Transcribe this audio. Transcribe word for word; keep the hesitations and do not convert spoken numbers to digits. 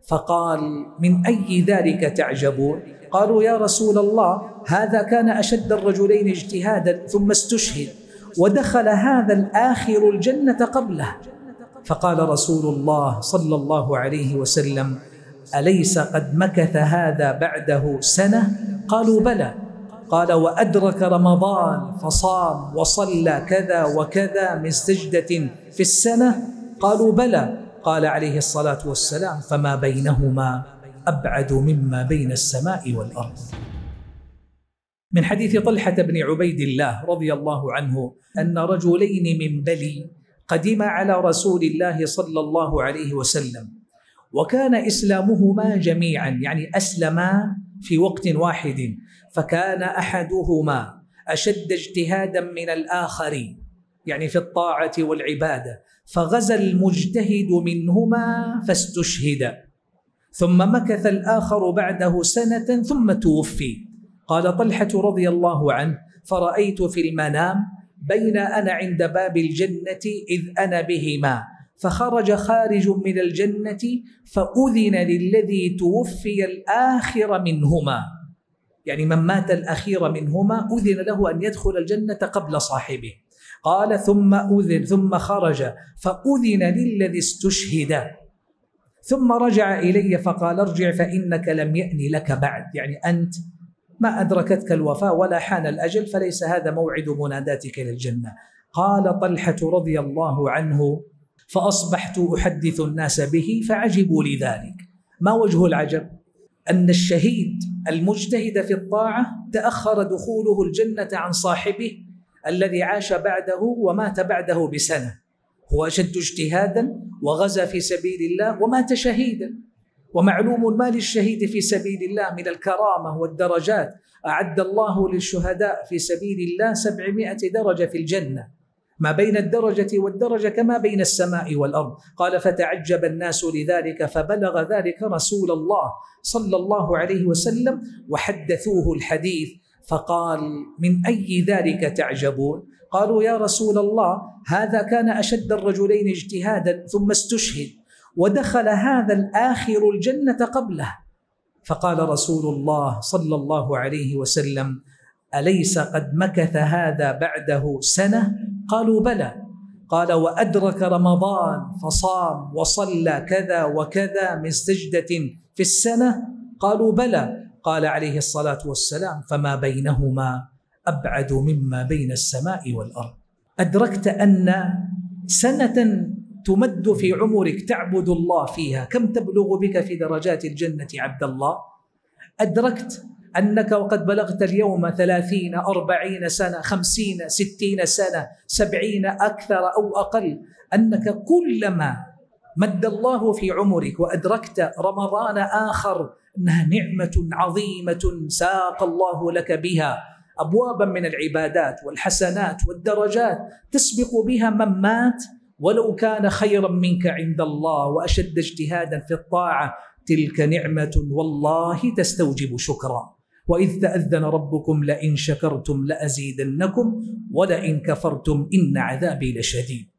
فقال: من أي ذلك تعجبون؟ قالوا: يا رسول الله، هذا كان أشد الرجلين اجتهادا ثم استشهد، ودخل هذا الآخر الجنة قبله. فقال رسول الله صلى الله عليه وسلم: أليس قد مكث هذا بعده سنة؟ قالوا: بلى. قال: وأدرك رمضان فصام وصلى كذا وكذا من سجدة في السنة؟ قالوا: بلى. قال عليه الصلاة والسلام: فما بينهما أبعد مما بين السماء والأرض. من حديث طلحة بن عبيد الله رضي الله عنه أن رجلين من بلي قدما على رسول الله صلى الله عليه وسلم، وكان إسلامهما جميعا، يعني أسلما في وقت واحد، فكان أحدهما أشد اجتهادا من الآخر، يعني في الطاعة والعبادة، فغزا المجتهد منهما فاستشهد، ثم مكث الآخر بعده سنة ثم توفي. قال طلحة رضي الله عنه: فرأيت في المنام بين أنا عند باب الجنة إذ أنا بهما، فخرج خارج من الجنة فأذن للذي توفي الآخر منهما، يعني من مات الأخير منهما أذن له أن يدخل الجنة قبل صاحبه. قال: ثم أذن ثم خرج فأذن للذي استشهد، ثم رجع إلي فقال: ارجع فإنك لم يأن لك بعد، يعني أنت ما أدركتك الوفاة ولا حان الأجل، فليس هذا موعد مناداتك للجنة. قال طلحة رضي الله عنه: فأصبحت أحدث الناس به فعجبوا لذلك. ما وجه العجب؟ أن الشهيد المجتهد في الطاعة تأخر دخوله الجنة عن صاحبه الذي عاش بعده ومات بعده بسنة، هو أشد اجتهادا وغزا في سبيل الله ومات شهيدا. ومعلوم ما للشهيد في سبيل الله من الكرامة والدرجات، أعد الله للشهداء في سبيل الله سبعمائة درجة في الجنة، ما بين الدرجة والدرجة كما بين السماء والأرض. قال: فتعجب الناس لذلك فبلغ ذلك رسول الله صلى الله عليه وسلم وحدثوه الحديث، فقال: من أي ذلك تعجبون؟ قالوا: يا رسول الله، هذا كان أشد الرجلين اجتهادا ثم استشهد، ودخل هذا الآخر الجنة قبله. فقال رسول الله صلى الله عليه وسلم: أليس قد مكث هذا بعده سنة؟ قالوا: بلى. قال: وأدرك رمضان فصام وصلى كذا وكذا من سجدة في السنة؟ قالوا: بلى. قال عليه الصلاة والسلام: فما بينهما أبعد مما بين السماء والأرض. أدركت أن سنة تمد في عمرك تعبد الله فيها كم تبلغ بك في درجات الجنة عبد الله؟ أدركت أنك وقد بلغت اليوم ثلاثين أربعين سنة خمسين ستين سنة سبعين أكثر أو أقل، أنك كلما مد الله في عمرك وأدركت رمضان آخر أنها نعمة عظيمة ساق الله لك بها أبوابا من العبادات والحسنات والدرجات تسبق بها من مات ولو كان خيرا منك عند الله وأشد اجتهادا في الطاعة. تلك نعمة والله تستوجب شكرا. وإذ تأذن ربكم لئن شكرتم لأزيدنكم ولئن كفرتم إن عذابي لشديد.